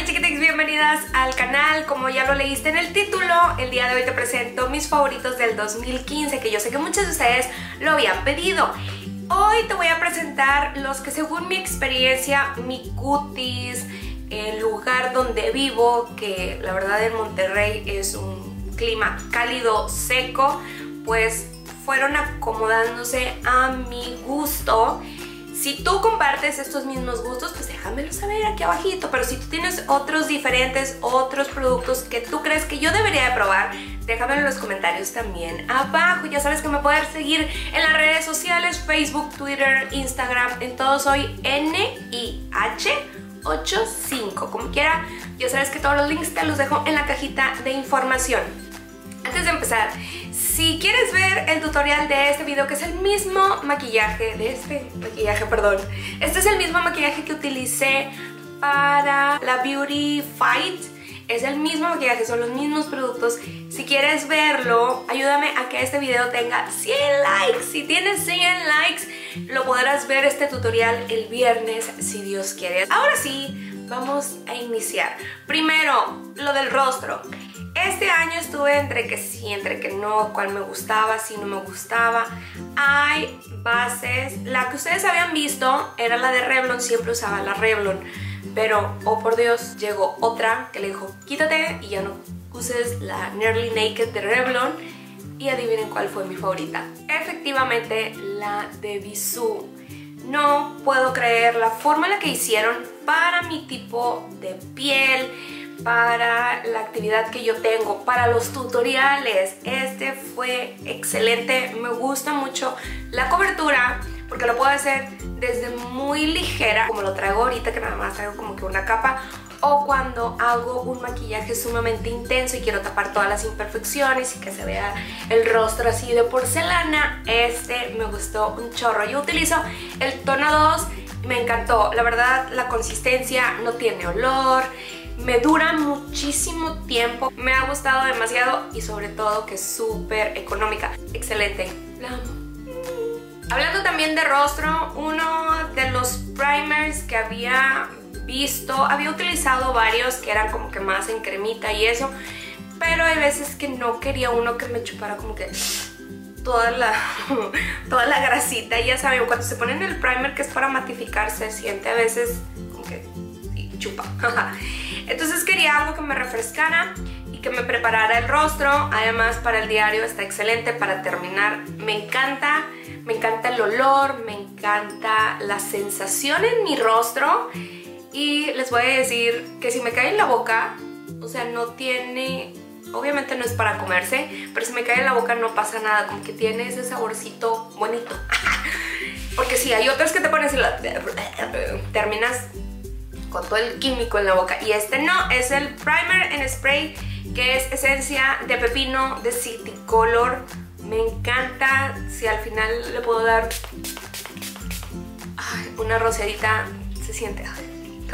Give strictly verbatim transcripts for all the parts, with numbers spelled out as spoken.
Hola chiquitix, bienvenidas al canal. Como ya lo leíste en el título, el día de hoy te presento mis favoritos del dos mil quince, que yo sé que muchos de ustedes lo habían pedido. Hoy te voy a presentar los que según mi experiencia, mi cutis, el lugar donde vivo, que la verdad en Monterrey es un clima cálido, seco, pues fueron acomodándose a mi gusto. Si tú compartes estos mismos gustos, pues déjamelo saber aquí abajito. Pero si tú tienes otros diferentes, otros productos que tú crees que yo debería de probar, déjamelo en los comentarios también abajo. Ya sabes que me puedes seguir en las redes sociales, Facebook, Twitter, Instagram. En todos soy N I H ochenta y cinco. Como quiera, ya sabes que todos los links te los dejo en la cajita de información. Antes de empezar, si quieres ver el tutorial de este video, que es el mismo maquillaje, de este maquillaje, perdón, este es el mismo maquillaje que utilicé para la Beauty Fight, es el mismo maquillaje, son los mismos productos. Si quieres verlo, ayúdame a que este video tenga cien likes. Si tienes cien likes, lo podrás ver este tutorial el viernes, si Dios quiere. Ahora sí, vamos a iniciar. Primero, lo del rostro. Este año estuve entre que sí, entre que no, cuál me gustaba, si no me gustaba. Hay bases, la que ustedes habían visto era la de Revlon, siempre usaba la Revlon. Pero, oh por Dios, llegó otra que le dijo, quítate y ya no uses la Nearly Naked de Revlon. Y adivinen cuál fue mi favorita. Efectivamente, la de Bisú. No puedo creer la forma en la que hicieron para mi tipo de piel, para la actividad que yo tengo, para los tutoriales. Este fue excelente, me gusta mucho la cobertura porque lo puedo hacer desde muy ligera, como lo traigo ahorita, que nada más traigo como que una capa, o cuando hago un maquillaje sumamente intenso y quiero tapar todas las imperfecciones y que se vea el rostro así de porcelana. Este me gustó un chorro. Yo utilizo el tono dos, me encantó, la verdad la consistencia, no tiene olor, me dura muchísimo tiempo, me ha gustado demasiado y sobre todo que es súper económica. Excelente, la amo. Hablando también de rostro, uno de los primers que había visto, había utilizado varios que eran como que más en cremita y eso, pero hay veces que no quería uno que me chupara como que toda la, toda la grasita. Y ya saben, cuando se ponen el primer que es para matificar, se siente a veces como que sí, chupa. Entonces quería algo que me refrescara y que me preparara el rostro. Además, para el diario está excelente para terminar. Me encanta, me encanta el olor, me encanta la sensación en mi rostro. Y les voy a decir que si me cae en la boca, o sea, no tiene... Obviamente no es para comerse, pero si me cae en la boca no pasa nada, como que tiene ese saborcito bonito. Porque sí, hay otros que te pones y la... terminas con todo el químico en la boca. Y este no, es el primer en spray, que es esencia de pepino de City Color. Me encanta. Si al final le puedo dar ay, una rociadita, se siente... Ay,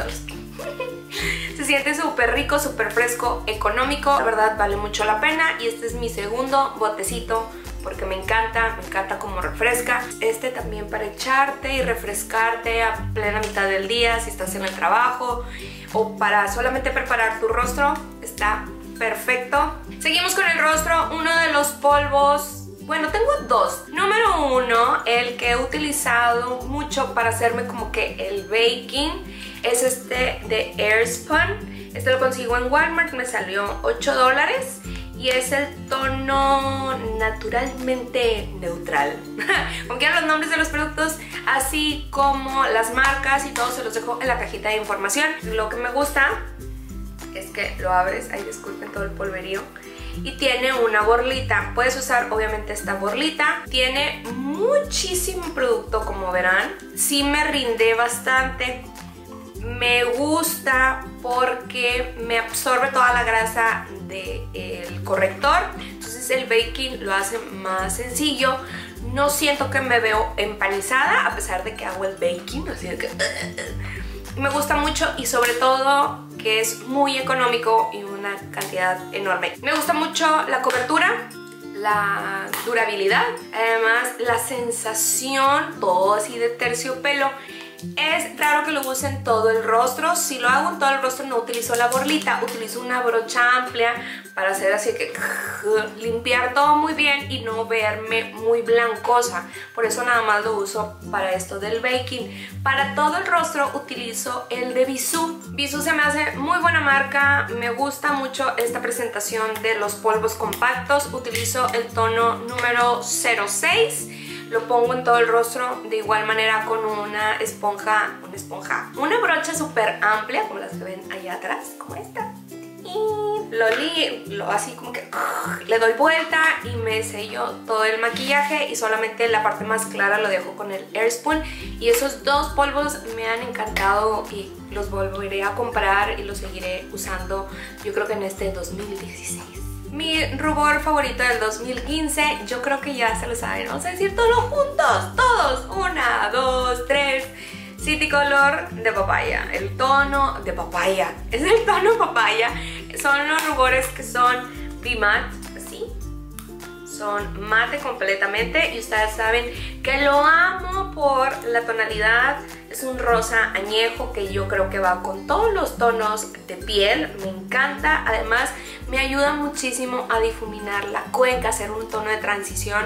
se siente súper rico, súper fresco, económico. La verdad vale mucho la pena. Y este es mi segundo botecito porque me encanta, me encanta cómo refresca. Este también para echarte y refrescarte a plena mitad del día si estás en el trabajo o para solamente preparar tu rostro, está perfecto. Seguimos con el rostro, uno de los polvos. Bueno, tengo dos. Número uno, el que he utilizado mucho para hacerme como que el baking, es este de Airspun. Este lo consigo en Walmart, me salió ocho dólares y es el tono naturalmente neutral. Como quieran los nombres de los productos, así como las marcas y todo, se los dejo en la cajita de información. Lo que me gusta es que lo abres, ay disculpen todo el polverío, y tiene una borlita. Puedes usar obviamente esta borlita. Tiene muchísimo producto, como verán. Sí me rinde bastante. Me gusta porque me absorbe toda la grasa del corrector. Entonces el baking lo hace más sencillo. No siento que me veo empanizada a pesar de que hago el baking. Así que me gusta mucho y sobre todo que es muy económico y una cantidad enorme. Me gusta mucho la cobertura, la durabilidad, además la sensación, todo así de terciopelo. Es raro que lo use en todo el rostro. Si lo hago en todo el rostro no utilizo la borlita, utilizo una brocha amplia para hacer así que limpiar todo muy bien y no verme muy blancosa. Por eso nada más lo uso para esto del baking. Para todo el rostro utilizo el de Bisú. Bisú se me hace muy buena marca, me gusta mucho esta presentación de los polvos compactos. Utilizo el tono número cero seis. Lo pongo en todo el rostro de igual manera con una esponja, una esponja, una brocha súper amplia, como las que ven allá atrás, como esta. Y lo li, lo así como que le doy vuelta y me sello todo el maquillaje y solamente la parte más clara lo dejo con el Airspoon. Y esos dos polvos me han encantado y los volveré a comprar y los seguiré usando yo creo que en este dos mil dieciséis. Mi rubor favorito del dos mil quince, yo creo que ya se lo saben, vamos a decir todos juntos, todos, una, dos, tres, City Color de papaya, el tono de papaya, es el tono papaya, son los rubores que son B-Matte, así, son mate completamente y ustedes saben que lo amo por la tonalidad. Es un rosa añejo que yo creo que va con todos los tonos de piel, me encanta. Además me ayuda muchísimo a difuminar la cuenca, hacer un tono de transición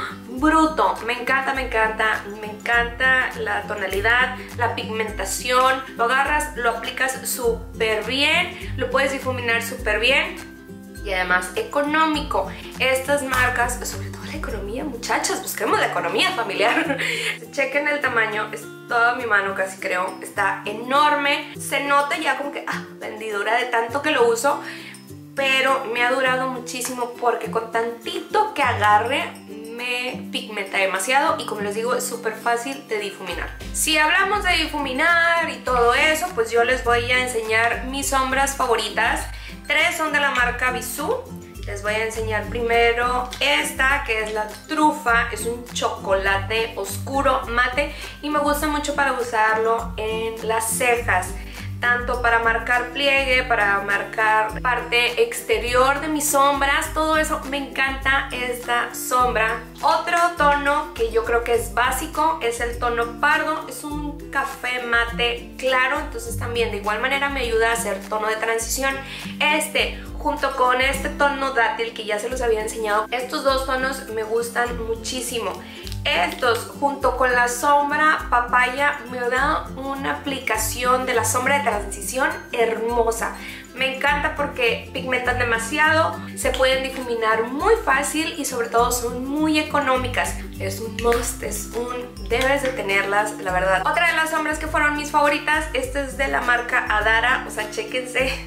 bruto. Me encanta, me encanta, me encanta la tonalidad, la pigmentación. Lo agarras, lo aplicas súper bien, lo puedes difuminar súper bien y además económico. Estas marcas, sobre todo la economía, muchachas, busquemos la economía familiar. Chequen el tamaño, es toda mi mano casi creo, está enorme. Se nota ya como que, ah, la hendidura de tanto que lo uso, pero me ha durado muchísimo porque con tantito que agarre me pigmenta demasiado y como les digo es súper fácil de difuminar. Si hablamos de difuminar y todo eso, pues yo les voy a enseñar mis sombras favoritas. Tres son de la marca Bisú. Les voy a enseñar primero esta que es la trufa, es un chocolate oscuro mate y me gusta mucho para usarlo en las cejas, tanto para marcar pliegue, para marcar parte exterior de mis sombras, todo eso. Me encanta esta sombra. Otro tono que yo creo que es básico es el tono pardo, es un café mate claro, entonces también de igual manera me ayuda a hacer tono de transición. Este junto con este tono dátil que ya se los había enseñado, estos dos tonos me gustan muchísimo. Estos junto con la sombra papaya me da una aplicación de la sombra de transición hermosa. Me encanta porque pigmentan demasiado, se pueden difuminar muy fácil y sobre todo son muy económicas. Es un must, es un debes de tenerlas, la verdad. Otra de las sombras que fueron mis favoritas, esta es de la marca Adara, o sea, chéquense.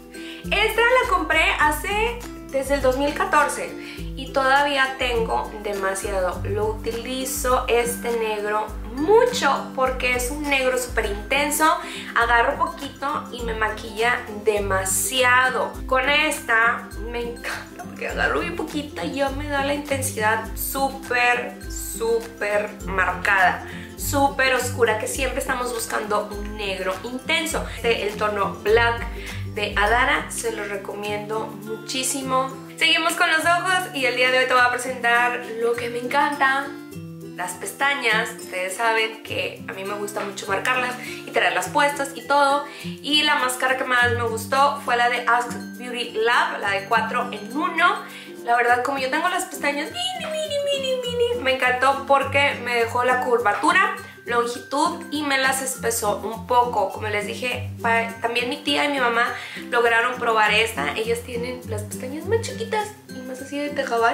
Esta la compré hace desde el dos mil catorce y todavía tengo demasiado. Lo utilizo este negro mucho porque es un negro súper intenso. Agarro poquito y me maquilla demasiado. Con esta me encanta porque agarro bien poquito y ya me da la intensidad súper, súper marcada, súper oscura, que siempre estamos buscando un negro intenso. El tono Black de Adara se lo recomiendo muchísimo. Seguimos con los ojos y el día de hoy te voy a presentar lo que me encanta, las pestañas. Ustedes saben que a mí me gusta mucho marcarlas y tenerlas puestas y todo. Y la máscara que más me gustó fue la de Ask Beauty Lab, la de cuatro en uno. La verdad, como yo tengo las pestañas mini, mini, mini, mini, me encantó porque me dejó la curvatura, longitud y me las espesó un poco. Como les dije, también mi tía y mi mamá lograron probar esta. Ellas tienen las pestañas más chiquitas y más así de tejabal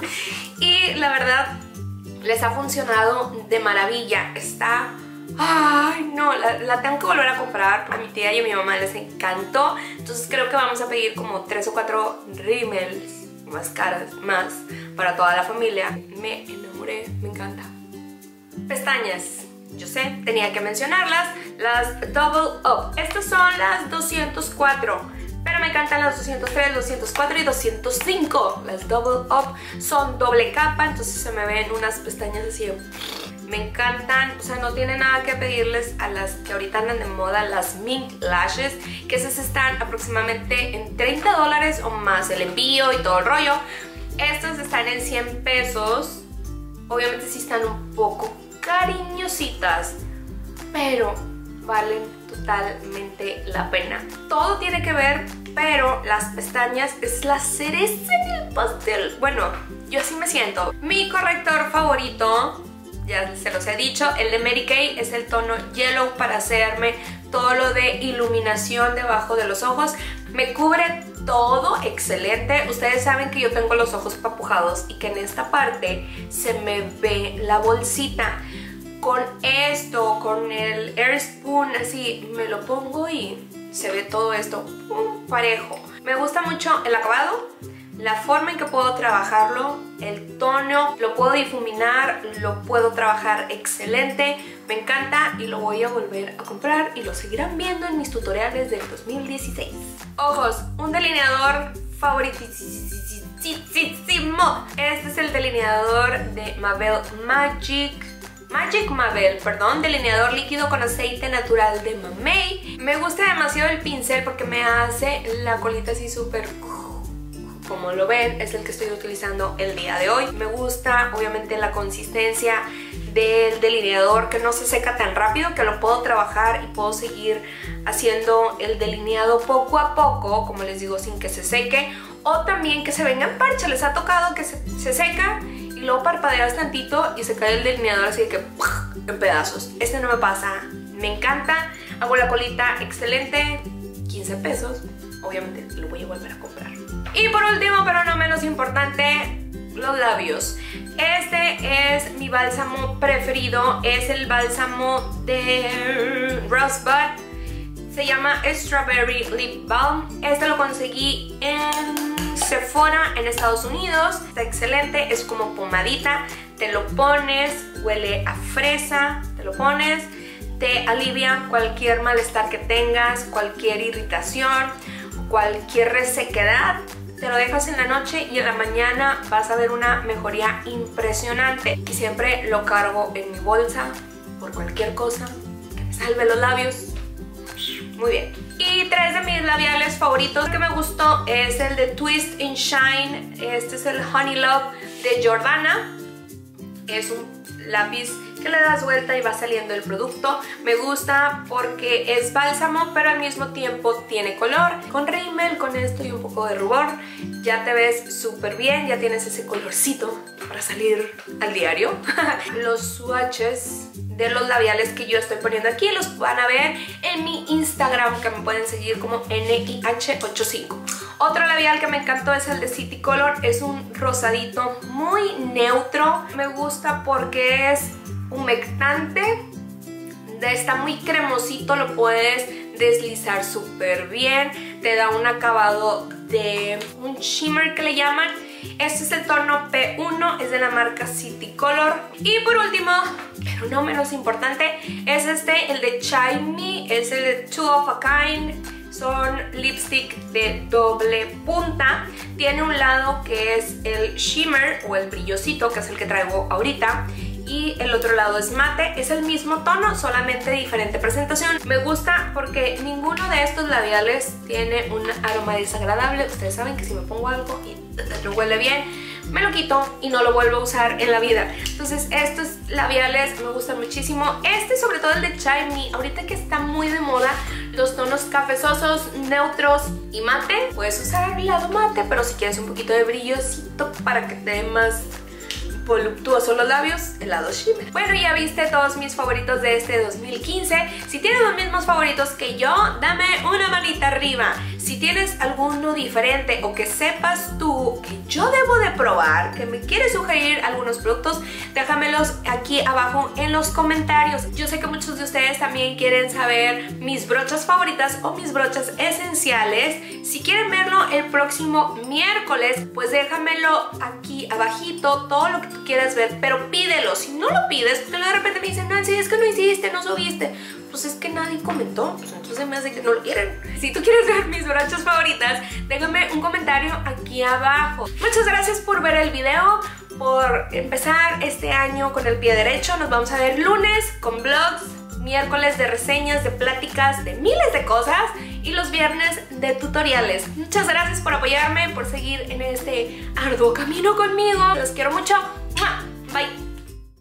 y la verdad les ha funcionado de maravilla. Está... ay no, la, la tengo que volver a comprar. A mi tía y a mi mamá les encantó, entonces creo que vamos a pedir como tres o cuatro rímels más caras más para toda la familia. Me enamoré, me encanta. Pestañas, yo sé, tenía que mencionarlas, las Double Up. Estas son las doscientos cuatro, pero me encantan las doscientos tres, doscientos cuatro y doscientos cinco. Las Double Up son doble capa, entonces se me ven unas pestañas así. Me encantan, o sea, no tiene nada que pedirles a las que ahorita andan de moda, las Mink Lashes, que esas están aproximadamente en treinta dólares o más el envío y todo el rollo. Estas están en cien pesos. Obviamente sí están un poco cariñositas, pero valen totalmente la pena. Todo tiene que ver, pero las pestañas es la cereza en el pastel. Bueno, yo así me siento. Mi corrector favorito, ya se los he dicho, el de Mary Kay, es el tono Yellow para hacerme todo lo de iluminación debajo de los ojos. Me cubre todo excelente. Ustedes saben que yo tengo los ojos papujados y que en esta parte se me ve la bolsita. Con esto, con el Air Spoon, así me lo pongo y se ve todo esto um, parejo. Me gusta mucho el acabado, la forma en que puedo trabajarlo, el tono, lo puedo difuminar, lo puedo trabajar excelente. Me encanta y lo voy a volver a comprar y lo seguirán viendo en mis tutoriales del dos mil dieciséis. Ojos, un delineador favoritísimo. Este es el delineador de Mabel Magic. Magic Mabel, perdón, delineador líquido con aceite natural de mamey. Me gusta demasiado el pincel porque me hace la colita así súper... Como lo ven, es el que estoy utilizando el día de hoy. Me gusta, obviamente, la consistencia del delineador, que no se seca tan rápido, que lo puedo trabajar y puedo seguir haciendo el delineado poco a poco, como les digo, sin que se seque. O también que se vengan parches. Les ha tocado que se, se seca y luego parpadeas tantito y se cae el delineador así de que en pedazos. Este no me pasa, me encanta. Hago la colita excelente, quince pesos. Obviamente lo voy a volver a comprar. Y por último, pero no menos importante, los labios. Este es mi bálsamo preferido, es el bálsamo de Rosebud. Se llama Strawberry Lip Balm. Este lo conseguí en Sephora en Estados Unidos. Está excelente, es como pomadita. Te lo pones, huele a fresa, te lo pones, te alivia cualquier malestar que tengas, cualquier irritación, cualquier resequedad. Te lo dejas en la noche y en la mañana vas a ver una mejoría impresionante. Y siempre lo cargo en mi bolsa por cualquier cosa que me salve los labios. Muy bien. Y tres de mis labiales favoritos que me gustó es el de Twist and Shine. Este es el Honey Love de Jordana. Es un lápiz que le das vuelta y va saliendo el producto. Me gusta porque es bálsamo, pero al mismo tiempo tiene color. Con rímel, con esto y un poco de rubor, ya te ves súper bien, ya tienes ese colorcito para salir al diario. Los swatches de los labiales que yo estoy poniendo aquí los van a ver en mi Instagram, que me pueden seguir como N I H ochenta y cinco. Otro labial que me encantó es el de City Color. Es un rosadito muy neutro. Me gusta porque es humectante, está muy cremosito, lo puedes deslizar súper bien, te da un acabado de un shimmer que le llaman. Este es el tono P uno, es de la marca City Color. Y por último, pero no menos importante, es este, el de Chai Me, es el de Two of a Kind. Son lipstick de doble punta. Tiene un lado que es el shimmer o el brillosito, que es el que traigo ahorita, y el otro lado es mate. Es el mismo tono, solamente diferente presentación. Me gusta porque ninguno de estos labiales tiene un aroma desagradable. Ustedes saben que si me pongo algo y no huele bien, me lo quito y no lo vuelvo a usar en la vida. Entonces estos labiales me gustan muchísimo. Este, sobre todo el de Chai Me, ahorita que está muy de moda los tonos cafezosos, neutros y mate, puedes usar el lado mate, pero si quieres un poquito de brillosito para que te dé más voluptuosos los labios, el lado shimmer. Bueno, ya viste todos mis favoritos de este dos mil quince. Si tienes los mismos favoritos que yo, dame una manita arriba. Si tienes alguno diferente o que sepas tú que yo debo de probar, que me quieres sugerir algunos productos, déjamelos aquí abajo en los comentarios. Yo sé que muchos de ustedes también quieren saber mis brochas favoritas o mis brochas esenciales. Si quieren verlo el próximo miércoles, pues déjamelo aquí abajito, todo lo que tú quieras ver, pero pídelo. Si no lo pides, porque de repente me dicen, Nancy, es que no hiciste, no subiste. Pues es que nadie comentó, pues entonces me hace que no lo quieren. Si tú quieres ver mis brochas favoritas, déjame un comentario aquí abajo. Muchas gracias por ver el video, por empezar este año con el pie derecho. Nos vamos a ver lunes con vlogs, miércoles de reseñas, de pláticas, de miles de cosas, y los viernes de tutoriales. Muchas gracias por apoyarme, por seguir en este arduo camino conmigo. Los quiero mucho. Bye.